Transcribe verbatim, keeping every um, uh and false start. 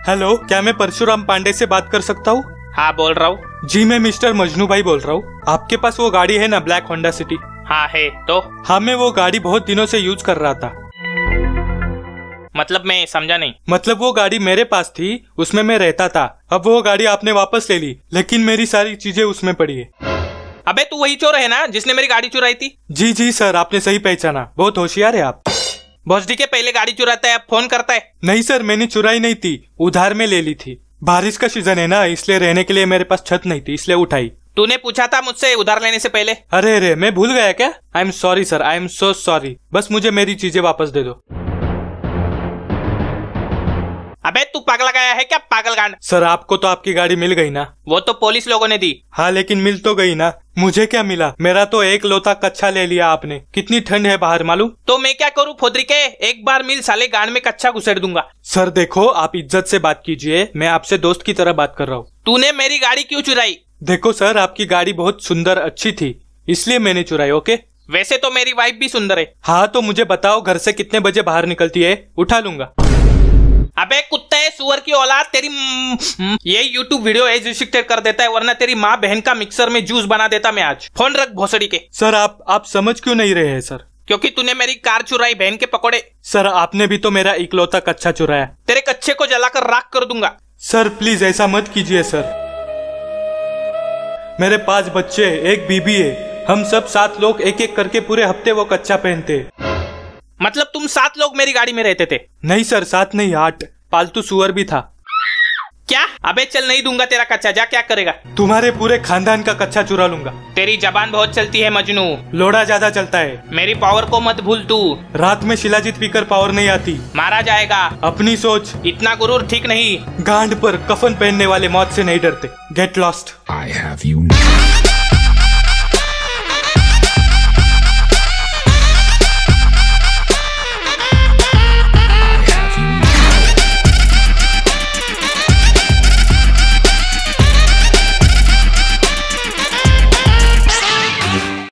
Hello, क्या मैं परशुराम पांडे से बात कर सकता हूँ? हाँ बोल रहा हूँ। जी मैं मिस्टर मजनू भाई बोल रहा हूँ। आपके पास वो गाड़ी है ना, ब्लैक होंडा सिटी? हाँ है। तो हाँ, मैं वो गाड़ी बहुत दिनों से यूज कर रहा था। मतलब मैं समझा नहीं। मतलब वो गाड़ी मेरे पास थी, उसमें मैं रहता था। अब वो गाड़ी आपने वापस ले ली, लेकिन मेरी सारी चीजें उसमें पड़ी है। अबे तू वही चोर है ना जिसने मेरी गाड़ी चुराई थी? जी जी सर, आपने सही पहचाना। बहुत होशियार है आप। भोसडी के पहले गाड़ी चुराता है, अब फोन करता है। नहीं सर, मैंने चुराई नहीं थी, उधार में ले ली थी। बारिश का सीजन है ना, इसलिए रहने के लिए मेरे पास छत नहीं थी, इसलिए उठाई। तूने पूछा था मुझसे उधार लेने से पहले? अरे अरे, मैं भूल गया क्या? I am sorry sir, I am so sorry. बस मुझे मेरी चीजें वापस दे दो। अबे तू पागल गया है क्या, पागल गांड? सर आपको तो आपकी गाड़ी मिल गई ना? वो तो पुलिस लोगों ने दी। हाँ लेकिन मिल तो गई ना। मुझे क्या मिला? मेरा तो एक लोता कच्चा ले लिया आपने। कितनी ठंड है बाहर मालूम? तो मैं क्या करूँ फोदरी के, एक बार मिल साले गांड में कच्चा घुसेड़ दूंगा। सर देखो, आप इज्जत से बात कीजिए, मैं आपसे दोस्त की तरह बात कर रहा हूँ। तूने मेरी गाड़ी क्यों चुराई? देखो सर, आपकी गाड़ी बहुत सुंदर अच्छी थी, इसलिए मैंने चुराई। ओके, वैसे तो मेरी वाइफ भी सुंदर है। हाँ तो मुझे बताओ घर से कितने बजे बाहर निकलती है, उठा लूंगा। अबे कुत्ते सुअर की औलाद, तेरी ये यूट्यूब वीडियो एज रिस्ट्रिक्टेड कर देता है, वरना तेरी माँ बहन का मिक्सर में जूस बना देता मैं आज। फोन रख भोसड़ी के। सर आप आप समझ क्यों नहीं रहे हैं सर? क्योंकि तूने मेरी कार चुराई, बहन के पकोड़े। सर आपने भी तो मेरा इकलौता कच्चा चुराया। तेरे कच्चे को जलाकर राख कर दूंगा। सर प्लीज ऐसा मत कीजिए सर। मेरे पांच बच्चे, एक बीबी है, हम सब सात लोग एक एक करके पूरे हफ्ते वो कच्चा पहनते। मतलब तुम सात लोग मेरी गाड़ी में रहते थे? नहीं सर, सात नहीं, आठ। पालतू सुअर भी था। क्या? अबे चल, नहीं दूंगा तेरा कच्चा, जा। क्या करेगा? तुम्हारे पूरे खानदान का कच्चा चुरा लूंगा। तेरी जबान बहुत चलती है मजनू। लोड़ा ज्यादा चलता है। मेरी पावर को मत भूल तू। रात में शिलाजीत पीकर पावर नहीं आती। मारा जाएगा। अपनी सोच। इतना गुरूर ठीक नहीं। गांड पर कफन पहनने वाले मौत से नहीं डरते। Get lost. I have you now.